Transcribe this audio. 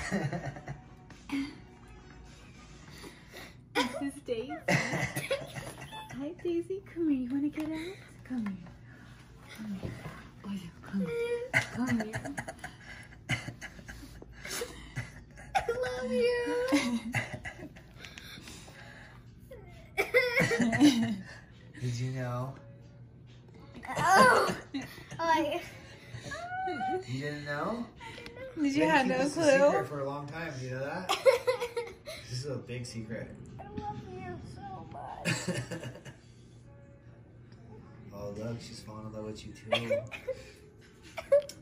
This is Daisy. Hi, Daisy. Come here. You want to get out? Come here. Come here. Oh, yeah. Come here. Come here. I love you. Did you know? Oh. Oh. You didn't know? Did you have no This is a clue? secret for a long time. Do you know that? This is a big secret. I love you so much. Oh, look, she's falling in love with you too.